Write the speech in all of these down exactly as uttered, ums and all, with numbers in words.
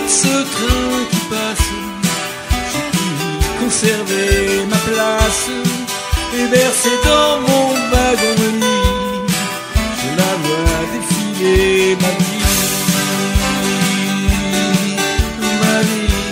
ce train qui passe, j'ai pu conserver ma place et bercer dans mon wagon-lit. Je la vois défiler ma vie, ma vie.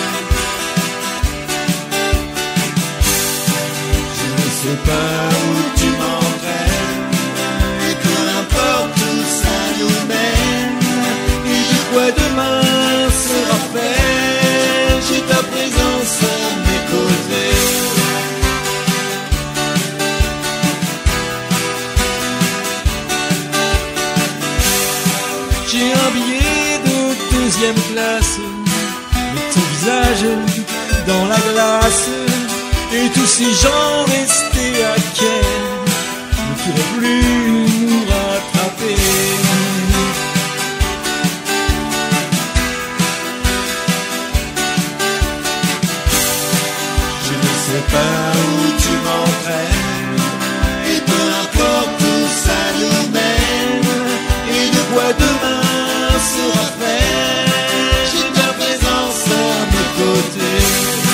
Je ne sais pas où tu m'entraînes, et peu importe où ça nous mène, et de quoi demain sera fait, j'ai ta présence à mes côtés. J'ai un billet de deuxième classe, mais ton visage dans la glace, et tous ces gens restés à quai ne pourront plus nous rattraper. Je ne sais pas où tu m'entraînes, et peu importe où ça nous mène, et de quoi demain sera fait, j'ai ta présence à mes côtés.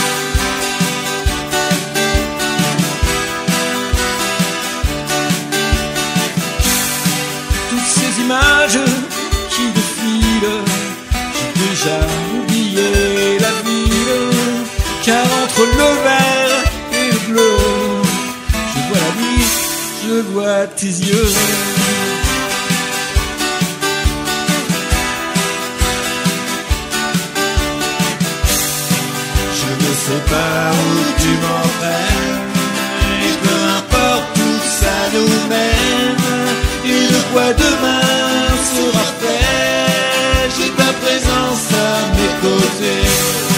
Toutes ces images qui défilent, j'ai déjà oublié la ville, car entre le vert et le bleu, je vois la vie, je vois tes yeux. Je ne sais pas où tu m'entraînes, et peu importe où ça nous mène, et de quoi demain sera fait, j'ai ta présence à mes côtés.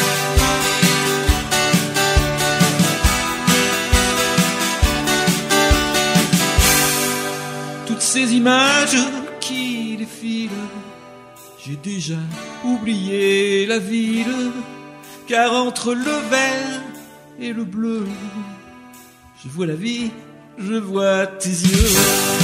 Toutes ces images qui défilent, j'ai déjà oublié la ville, car entre le vert et le bleu, je vois la vie, je vois tes yeux.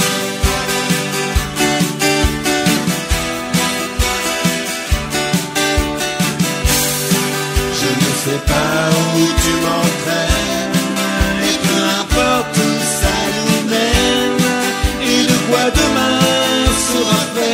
Je ne sais pas où tu m'entraînes, et peu importe où ça nous mène, et de quoi demain sera fait,